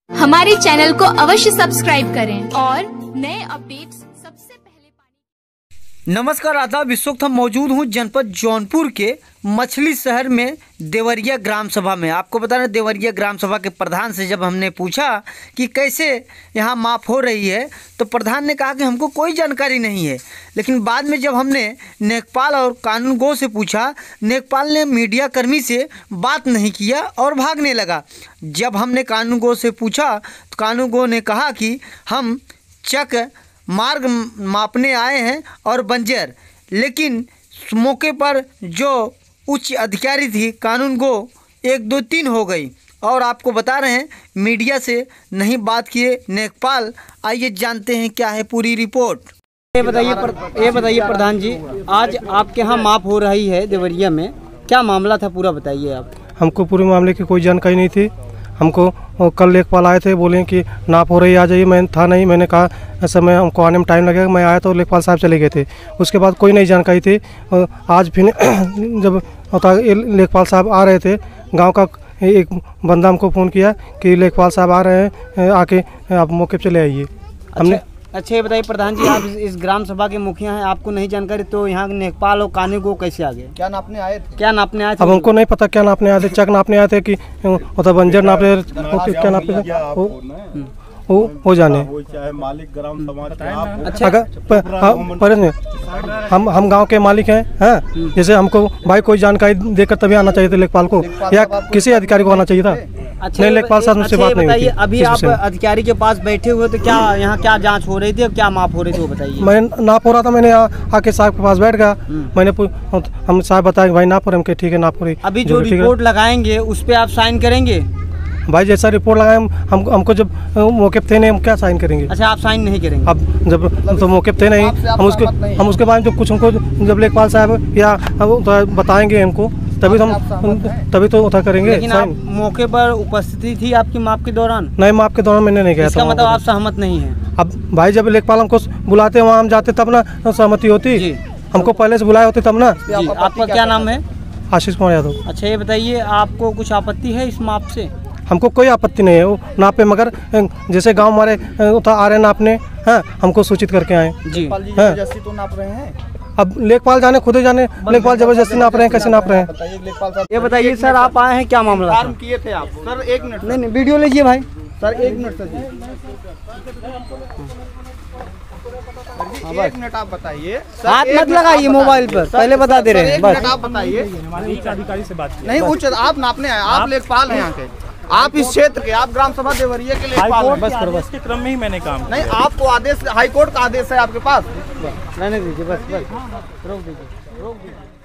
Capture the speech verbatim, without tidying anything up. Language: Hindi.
हमारे चैनल को अवश्य सब्सक्राइब करें और नए अपडेट्स सबसे पहले पाने। नमस्कार, आदाब। इस वक्त हम मौजूद हूँ जनपद जौनपुर के मछली शहर में देवरिया ग्राम सभा में। आपको बता रहे देवरिया ग्राम सभा के प्रधान से जब हमने पूछा कि कैसे यहाँ माफ़ हो रही है तो प्रधान ने कहा कि हमको कोई जानकारी नहीं है। लेकिन बाद में जब हमने नेकपाल और कानूनगो से पूछा, नेकपाल ने मीडिया कर्मी से बात नहीं किया और भागने लगा। जब हमने कानूनगो से पूछा तो कानूनगो ने कहा कि हम चक मार्ग मापने आए हैं और बंजर। लेकिन मौके पर जो उच्च अधिकारी थी कानूनगो एक दो तीन हो गई और आपको बता रहे हैं मीडिया से नहीं बात किए नेकपाल। आइए जानते हैं क्या है पूरी रिपोर्ट। ये बताइए पर, ये बताइए प्रधान जी, आज आपके यहाँ माप हो रही है देवरिया में, क्या मामला था पूरा बताइए आप। हमको पूरे मामले की कोई जानकारी नहीं थी। हमको कल लेखपाल आए थे, बोले कि नाप हो रही आ जाइए। मैं था नहीं, मैंने कहा ऐसा मैं हमको आने में टाइम लगेगा। मैं आया तो लेखपाल साहब चले गए थे। उसके बाद कोई नई जानकारी थी। आज फिर जब लेखपाल साहब आ रहे थे, गांव का एक बंदा हमको फ़ोन किया कि लेखपाल साहब आ रहे हैं, आके आप मौके पर चले आइए। हमने अच्छा ये बताइए प्रधान जी, आप इस, इस ग्राम सभा के मुखिया हैं, आपको नहीं जानकारी तो यहाँ नेकपाल और कानूनगो कैसे आ गए? क्या नापने आए थे? क्या नापने आए थे? अब हमको नहीं पता क्या नापने आए थे। चक नापने आए थे कि मतलब बंजर नाप रहे, क्या नाप रहे वो हो जाने। मालिक ग्राम सभा के आप अच्छा अगर पर हम हम गांव के मालिक हैं, हैं जैसे हमको भाई कोई जानकारी देकर तभी आना चाहिए था लेखपाल को, या किसी अधिकारी को आना चाहिए था। अच्छा नहीं, लेखपाल साहब मुझसे बात नहीं हुई। अभी आप अधिकारी के पास बैठे हुए तो क्या यहाँ क्या जांच हो रही थी, क्या माप हो रही थी वो बताइए। मैं नाप हो रहा था, मैंने आके साहब के पास बैठ गया। मैंने हम साहब बताया भाई नाप हो रहे, हम ठीक है नाप हो रही। अभी जो रिपोर्ट लगाएंगे उस पर आप साइन करेंगे? भाई जैसा रिपोर्ट लगाए हम, हम हमको जब मौके पे थे नहीं, हम क्या साइन करेंगे। अच्छा आप साइन नहीं करेंगे? अब जब तो मौके पे थे नहीं, हम उसके हम उसके बाद जो कुछ हमको जब लेखपाल साहब या बताएंगे हमको तभी तो हम तभी तो उठा करेंगे। लेकिन आप मौके पर उपस्थिति थी आपकी माप के दौरान? नहीं, माप के दौरान मैंने नहीं गया। इसका मतलब आप सहमत नहीं है? अब भाई जब लेखपाल हमको बुलाते वहाँ हम जाते तब ना सहमति होती। हमको पहले से बुलाए होते तब ना। आपका क्या नाम है? आशीष कुमार यादव। अच्छा ये बताइए, आपको कुछ आपत्ति है इस माप से? हमको कोई आपत्ति नहीं है वो नापे, मगर जैसे गांव हमारे आ रहे नापने, हैं हमको सूचित करके आए जी। जबरदस्ती तो नाप रहे हैं। अब लेखपाल जाने, खुद ही जाने लेखपाल जबरदस्ती नाप रहे हैं, कैसे नाप रहे हैं। ये बताइए सर, आप आए हैं क्या मामला किए थे आप? सर एक मिनट। नहीं नहीं वीडियो लीजिए भाई। सर एक मिनट सर जी, एक मिनट आप बताइए। हाथ मत लगाइए मोबाइल पर, पहले बता दे रहे हैं बस। आप बताइए, अधिकारी से बात नहीं उच्च आप नापने आए, आप लेखपाल हैं यहाँ के, आप इस क्षेत्र के, आप ग्राम सभा देवरिया के लेखपाल हैं। बस करो, बस के क्रम में ही मैंने काम। नहीं, आपको आदेश हाईकोर्ट का आदेश है आपके पास। रहने दीजिए, बस बस रोक दीजिए, रोक दीजिए।